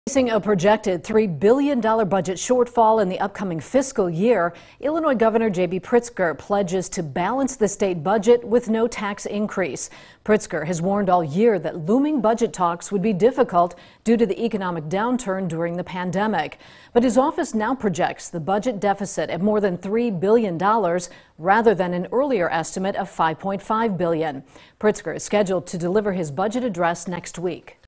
Facing a projected $3 billion budget shortfall in the upcoming fiscal year, Illinois Governor J.B. Pritzker pledges to balance the state budget with no tax increase. Pritzker has warned all year that looming budget talks would be difficult due to the economic downturn during the pandemic. But his office now projects the budget deficit at more than $3 billion rather than an earlier estimate of $5.5 billion. Pritzker is scheduled to deliver his budget address next week.